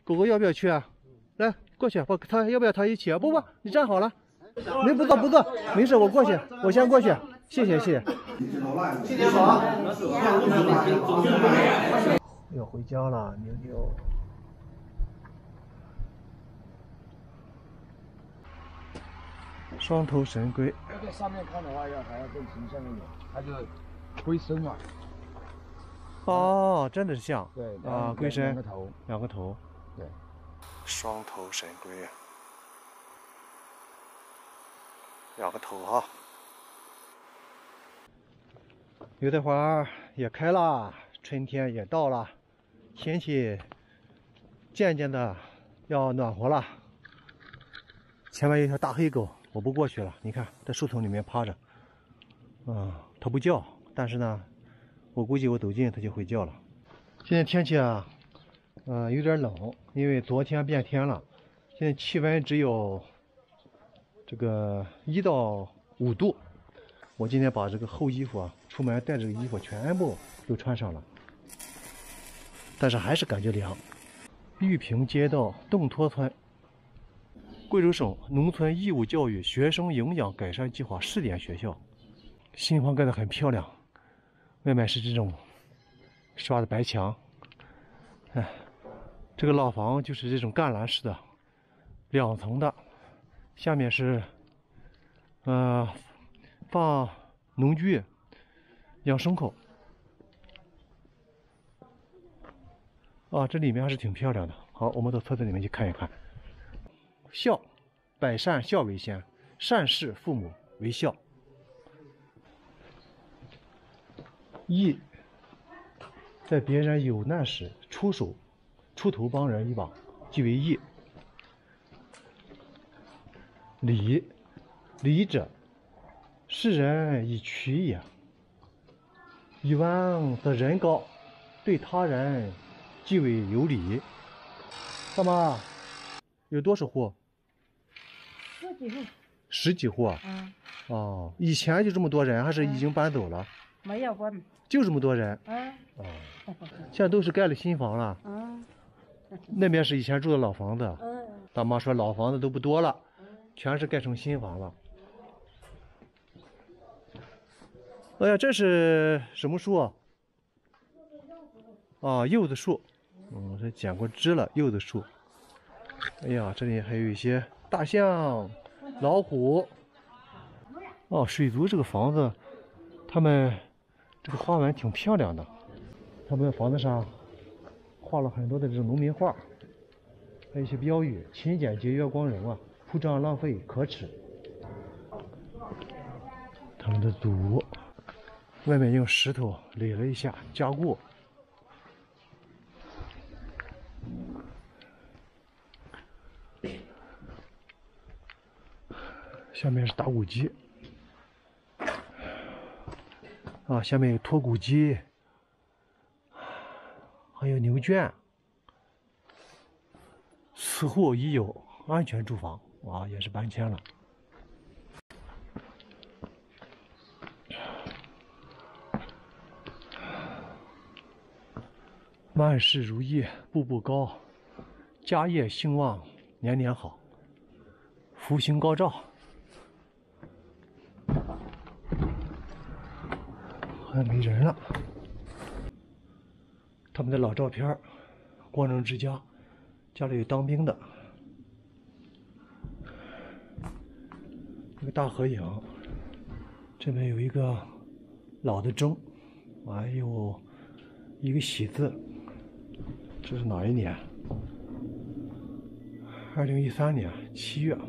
狗狗要不要去啊？来，过去，他要不要他一起啊？不，你站好了。没不坐，没事，我过去，我先过去。谢谢。谢谢好。要回家了，妞妞。双头神龟。 在上面看的话，还要更形象一点，它就龟身嘛。 哦，真的是像。 对啊，龟身，两个头。 对， 双头神龟，两个头哈。油菜花也开了，春天也到了，天气渐渐的要暖和了。前面有一条大黑狗，我不过去了，你看在树丛里面趴着。它不叫，但是呢，我估计我走近它就会叫了。现在天气啊，有点冷，因为昨天变天了，现在气温只有这个1到5度。我今天把这个厚衣服啊，出门带这个衣服全部都穿上了，但是还是感觉凉。玉屏街道洞托村，贵州省农村义务教育学生营养改善计划试点学校，新房盖得很漂亮，外面是这种刷的白墙。这个老房就是这种干栏式的，2层的，下面是放农具、养牲口。这里面还是挺漂亮的。好，我们到车子里面去看一看。孝，百善孝为先，善事父母为孝。义，在别人有难时出头帮人一把，即为义。礼，礼者，世人以取也。以完则人高，对他人即为有礼。大妈，有多少户？10几户啊？以前就这么多人，还是已经搬走了？ 没有过， 就这么多人。现在都是盖了新房了。那边是以前住的老房子。大妈说老房子都不多了，全是盖成新房了。哎呀，这是什么树啊？柚子树。这剪过枝了，柚子树。哎呀，这里还有一些大象、老虎。水族这个房子，他们这个花纹挺漂亮的。他们房子上画了很多的这种农民画，还有一些标语：勤俭节约光荣啊，铺张浪费可耻。他们的堵，外面用石头垒了一下加固。下面是打谷机，下面有脱谷机，还有牛圈。此户已有安全住房，也是搬迁了。万事如意，步步高，家业兴旺，年年好，福星高照。还没人了。他们的老照片，光荣之家，家里有当兵的。一个大合影，这边有一个老的钟，还有一个喜字。这是哪一年？2013年7月。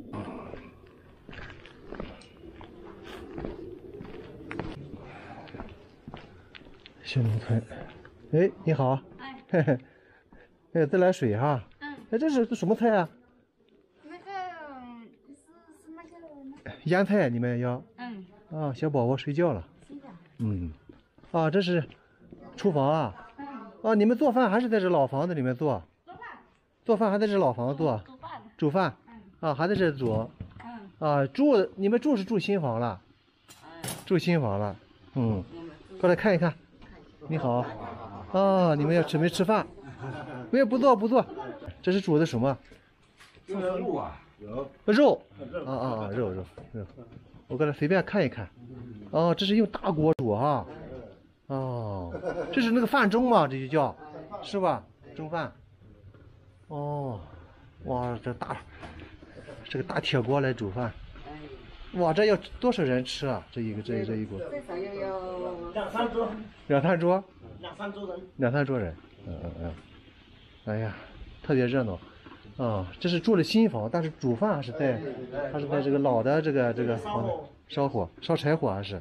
新农村，哎，你好，嘿嘿，哎，自来水哈，这是什么菜啊？ 那个是那个腌菜，你们要？小宝宝睡觉了。这是厨房啊。你们做饭还是在这老房子里面做？做饭还在这老房子做？煮饭。还在这煮。你们住是住新房了？住新房了。过来看一看。你好。你们要准备吃饭？ 没有，不做不做。这是煮的什么？ 这个肉啊，有肉。肉。我给它随便看一看。哦，这是用大锅煮哈。哦，这是那个饭盅嘛，这就叫，是吧？蒸饭。哦，哇，这个大铁锅来煮饭。哇，这要多少人吃啊？这一锅。 最少要有 2、3桌。 2、3桌。 2、3桌人。 2、3桌人。哎呀，特别热闹。这是住了新房，但是煮饭还是在这个老的这个烧柴火还是。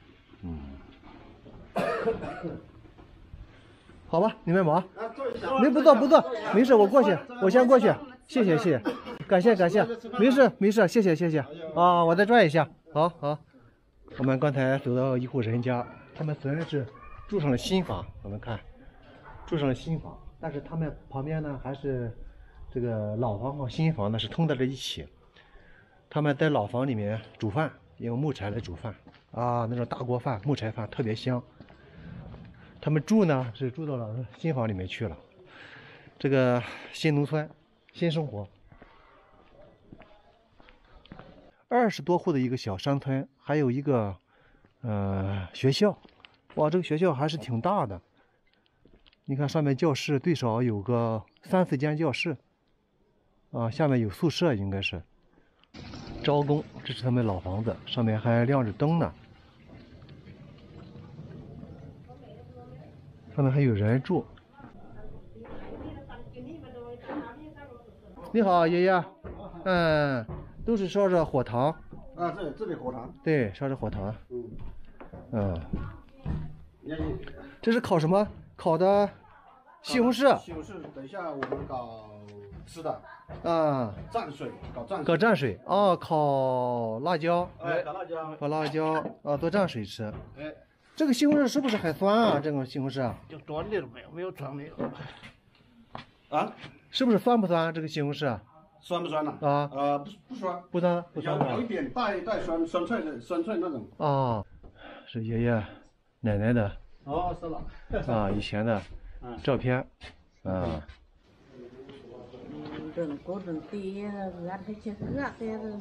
好吧，你们忙。不做，没事，我过去，我先过去。谢谢，感谢，没事，谢谢啊，我再转一下。好，我们刚才走到一户人家，他们虽然是住上了新房，我们看住上了新房，但是他们旁边呢还是这个老房和新房呢是通在了一起。他们在老房里面煮饭，用木柴来煮饭啊，那种大锅饭、木柴饭特别香。他们住呢是住到了新房里面去了，这个新农村、新生活。20多户的一个小山村，还有一个学校。哇，这个学校还是挺大的。你看上面教室最少有个3、4间教室，下面有宿舍应该是。招工，这是他们老房子，上面还亮着灯呢。上面还有人住。你好，爷爷。都是烧着火塘。 这里火塘。 对，烧着火塘。这是烤什么？烤的西红柿。 西红柿，等一下我们搞吃的。 蘸水， 搞蘸水。烤辣椒。 搞辣椒。 做蘸水吃。这个西红柿是不是很酸啊？这个西红柿就端的没有酸的。 是不是酸不酸？这个西红柿酸不酸呢？不酸。不酸。有一点带酸脆那种。 是爷爷奶奶的。 是了。 以前的照片。 Đừng cố đừng tì gắt hay chưa gắt thế rồi.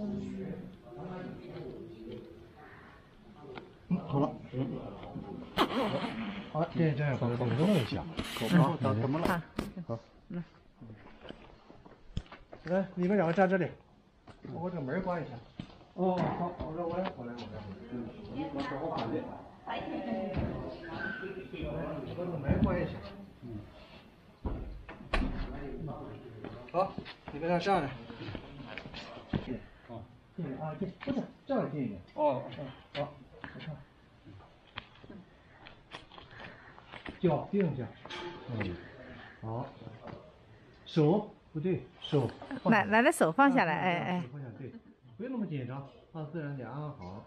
好了。好，这样把它弄一下。怎么了？好。来，你们2个站这里，我这个门关一下。好，我来。我这个门关一下。好，你们俩站着。不是这样近一点。好。脚定一下。好。手不对，手。 奶奶的手放下来， 放下，对，不用那么紧张，放自然点啊。好。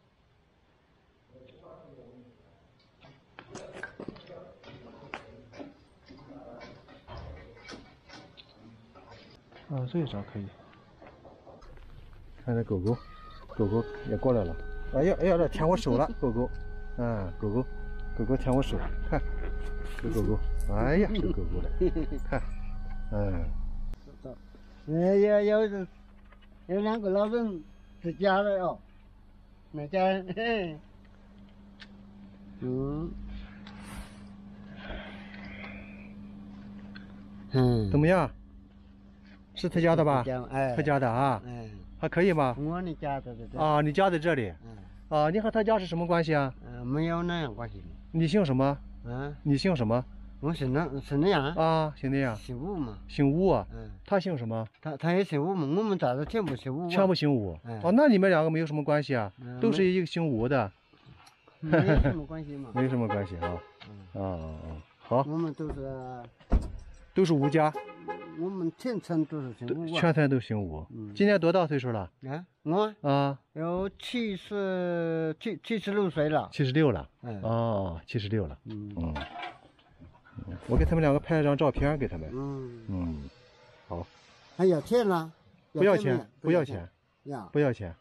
这一张可以。看这狗狗也过来了。哎呀，这舔我手了，狗狗。狗狗舔我手，看，这狗狗，哎呀，这狗狗的，看， 有2个老人在家了哦，那家， 怎么样？是他家的吧？他家的啊。还可以吗？ 我的家在这。 你家在这里。你和他家是什么关系啊？ 没有那样关系。 你姓什么？你姓什么？ 我姓那样。 姓那样。 姓吴嘛。 姓吴啊。他姓什么？ 他也姓吴嘛。我们家的全部姓吴。 全部姓吴。那你们2个没有什么关系啊？都是一个姓吴的。 没有什么关系嘛。 没什么关系啊。好。 我们都是吴家。 我们全村都是姓吴。 全村都姓吴。今年多大岁数了？ 我有76岁了。 76了。76了。我给他们2个拍了张照片给他们。好。 还要钱呢？ 不要钱。不要钱。不要钱。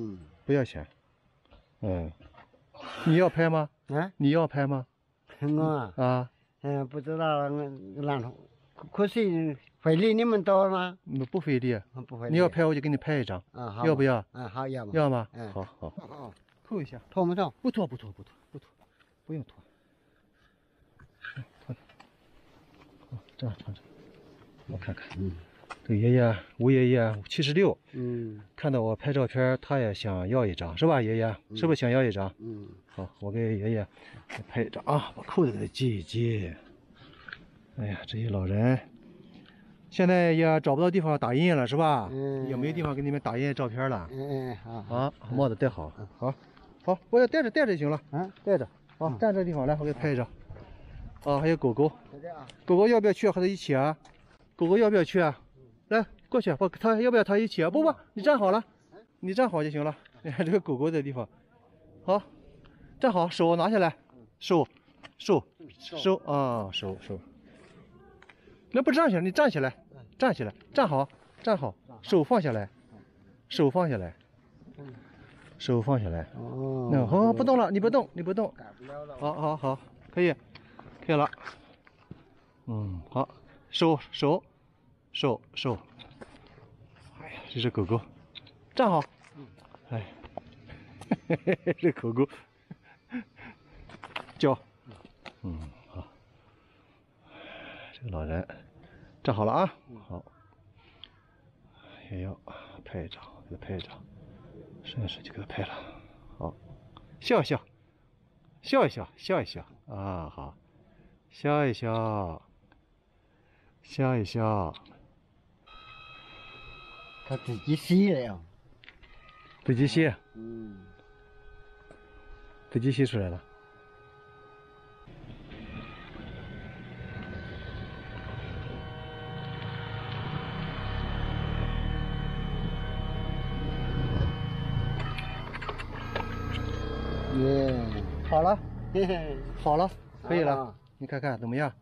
你要拍吗？你要拍吗？ 我啊。 不知道， 可是费力你们多吗？ 不费力， 不费力。 你要拍我就给你拍一张。 啊，好。 要不要？ 好要嘛。 要吗？好好。拖一下。 拖不拖？ 不拖，不用拖。拖。这样躺着，我看看。这个爷爷吴爷爷76。看到我拍照片，他也想要一张，是吧，爷爷？是不是想要一张？好，我给爷爷拍一张啊，把扣子给他系一系。哎呀，这些老人现在也找不到地方打印了，是吧？也没地方给你们打印照片了。好，帽子戴好，好，我要戴着就行了。戴着。好，站这地方来，我给你拍一张。还有狗狗，狗狗要不要去和他一起啊？狗狗要不要去啊？来，过去，他要不要他一起啊？不，你站好了，你站好就行了。你看这个狗狗的地方，好，站好，手拿下来，手啊，手。那不站起来，你站起来，站好，手放下来，好，不动了，你不动。好，可以了。好，手。哎呀，这是狗狗，站好。哎，这狗狗叫，好。这个老人站好了啊，好。也要拍一张，给他拍一张，顺势就给他拍了。好，笑一笑啊，好，笑一笑。 他自己吸了。 自己吸。自己吸出来了。好了，好了，可以了。你看看怎么样？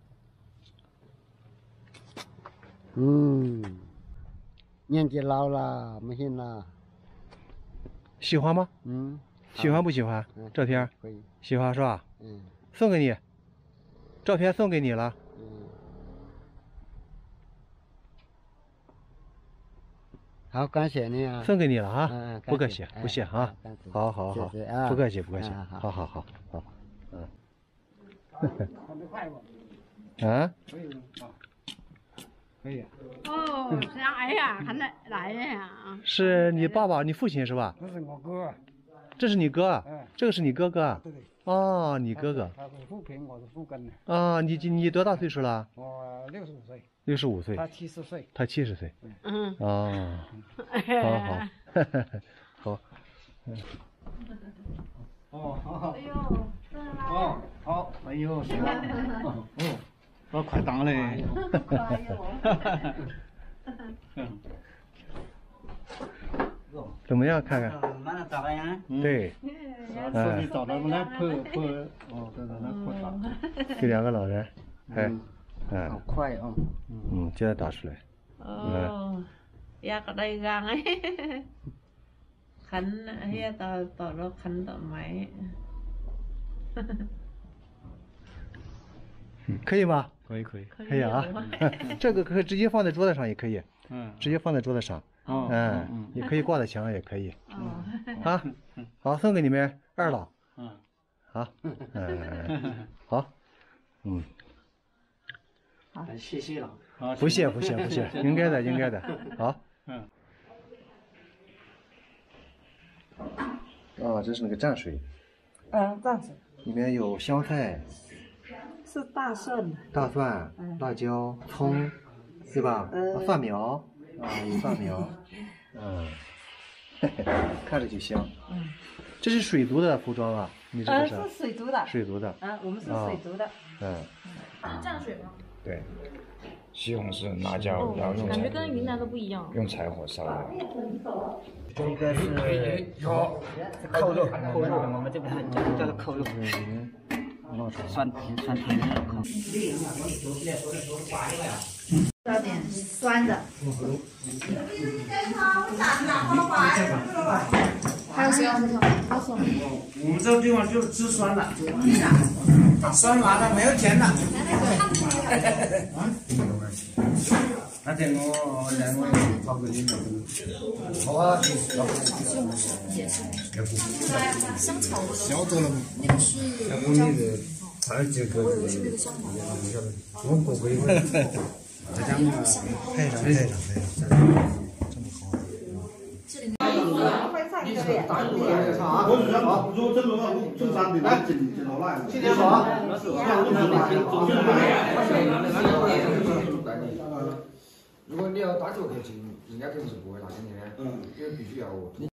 年纪老了，没劲了。 喜欢吗？喜欢不喜欢？照片？喜欢是吧？送给你，照片送给你了。 好，感谢你啊！ 送给你了啊！不客气，不谢啊！好，不客气，好。啊？可以。 是哎呀，看来呀。 是你爸爸，你父亲是吧？ 这是我哥。 这是你哥？这个是你哥哥？ 对。 哦，你哥哥。 他是副平，我是副根的。 啊，你多大岁数了？ 我65岁。 65岁。 他70岁。 他70岁。哦。好。 好。 哎呦， 好，哎呦，行了。我快当嘞。 怎么样？看看。对。 找到那破， 这两个老人， 好快啊！ 现在打出来。 อยากได้กางขันเฮียต่อรถขันต่อไม้可以吗？ 可以。 可以啊，这个可以直接放在桌子上也可以，直接放在桌子上，也可以挂在墙上也可以，好，送给你们2老，好，好， 好，谢谢了， 不谢，应该的，好，这是那个蘸水， 蘸水， 里面有香菜。 是大蒜， 辣椒、葱，对吧？蒜苗，有蒜苗，看着就香。这是水族的服装啊，你这个是？ 是水族的。 水族的。 我们是水族的。 蘸水吗？ 对，西红柿、辣椒要用。 感觉跟云南的不一样。 用柴火烧的。 这个是扣肉，我们这边叫做扣肉。酸甜的口。 要点酸的。 还有西红柿， 我们这个地方就是吃酸的。 酸麻的没有甜的。那天我两个人跑过去，好啊， 香草味的。 小多了嘛。 那个是要不你这还有几个？ 是那个香草。 我不会。再讲嘛， 配上。 如果你要打坐客进，应该肯定是不会那个的，因为必须要。